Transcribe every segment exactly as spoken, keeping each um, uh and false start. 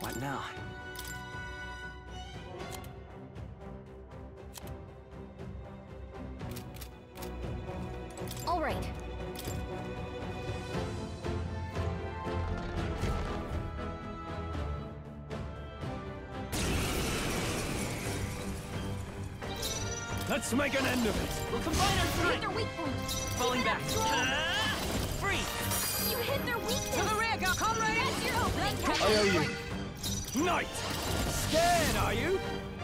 What now? All right. Let's make an end of it! We'll combine our Hit strength! their weak point. Falling Keep it back. up, Stroll. Ah! Free! You hit their weakness. To the rear, go, comrade! That's your opening, I Captain. owe you. Knight! Scared, are you?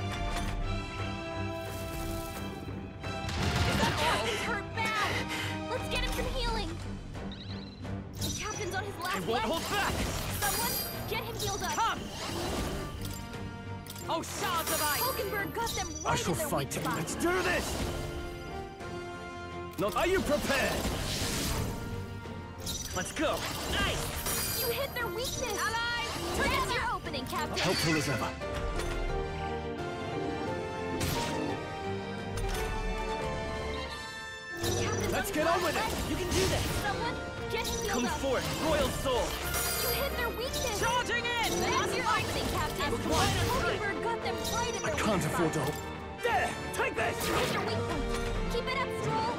The captain's hurt bad. Let's get him some healing. The captain's on his last I won't leg. hold back! Someone, get him healed up. Come! Oh, shards of ice! Hulkenberg got them right I shall in their fight weak him. spot. Let's do this! Not. Are you prepared? Let's go! Nice! You hit their weakness. Allies, that's your opening, Captain. Helpful as ever. Captain's Let's on get his on with last it. leg. You can do this! Someone, get him healed Come up. forth, Royal Soul! You hit their weakness. Charging in! That's your opening, Captain. We'll combine our strength. Hulkenberg got them right in I their can't weak afford to spot. hold. There! Take this! You hit their weak point. Keep it up, Stroll.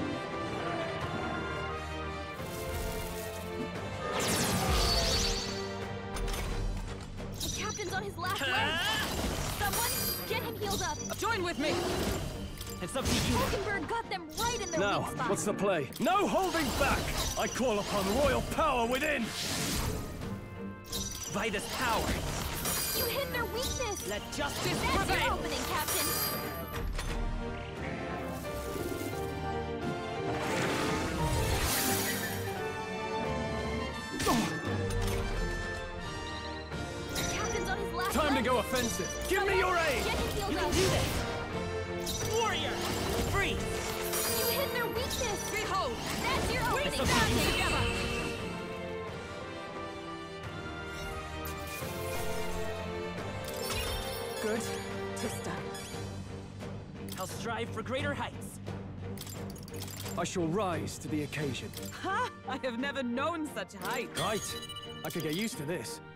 The captain's on his last leg. Ah! Someone, get him healed up. Join with me! It's up to you! Hulkenberg got them right in their Now, weak spot. what's the play? No holding back! I call upon royal power within! By this power, You hit their weakness. let justice That's your prevail! opening, Captain. The captain's on his last Time to leg. go offensive! Give me your aid! Get him healed You can up. do this! Warrior! Free! You hit their weakness. Behold! That's your opening, It's up to you Captain. together! Good to stop. I'll strive for greater heights. I shall rise to the occasion. Ha! I have never known such height. Right. I could get used to this.